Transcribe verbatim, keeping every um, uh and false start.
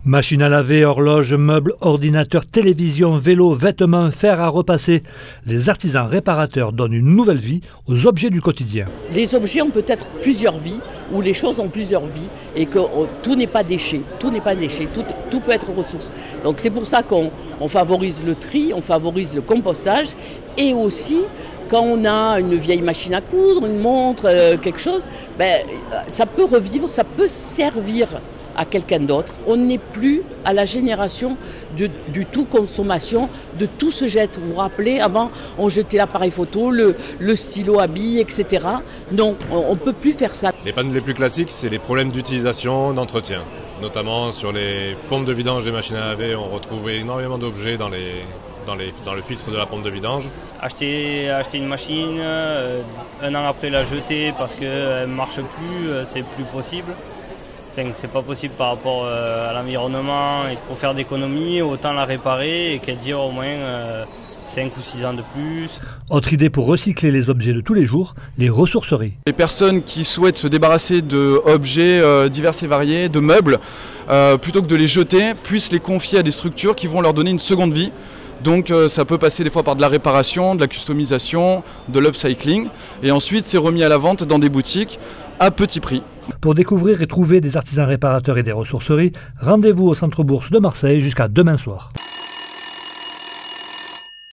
Machine à laver, horloges, meubles, ordinateurs, télévision, vélos, vêtements, fer à repasser. Les artisans réparateurs donnent une nouvelle vie aux objets du quotidien. Les objets ont peut-être plusieurs vies, ou les choses ont plusieurs vies, et que oh, tout n'est pas déchet, tout n'est pas déchet, tout, tout peut être ressource. Donc c'est pour ça qu'on on favorise le tri, on favorise le compostage, et aussi quand on a une vieille machine à coudre, une montre, euh, quelque chose, ben, ça peut revivre, ça peut servir à quelqu'un d'autre. On n'est plus à la génération de, du tout consommation, de tout se jette. Vous vous rappelez, avant, on jetait l'appareil photo, le, le stylo à billes, et cetera. Non, on ne peut plus faire ça. Les pannes les plus classiques, c'est les problèmes d'utilisation, d'entretien. Notamment sur les pompes de vidange des machines à laver, on retrouve énormément d'objets dans, les, dans, les, dans le filtre de la pompe de vidange. Acheter, acheter une machine, euh, un an après la jeter parce qu'elle ne marche plus, euh, c'est plus possible. Enfin, c'est pas possible par rapport euh, à l'environnement, et pour faire d'économies, autant la réparer et qu'elle dure au moins euh, cinq ou six ans de plus. Autre idée pour recycler les objets de tous les jours, les ressourceries. Les personnes qui souhaitent se débarrasser d'objets euh, divers et variés, de meubles, euh, plutôt que de les jeter, puissent les confier à des structures qui vont leur donner une seconde vie. Donc euh, ça peut passer des fois par de la réparation, de la customisation, de l'upcycling. Et ensuite c'est remis à la vente dans des boutiques à petit prix. Pour découvrir et trouver des artisans réparateurs et des ressourceries, rendez-vous au Centre Bourse de Marseille jusqu'à demain soir.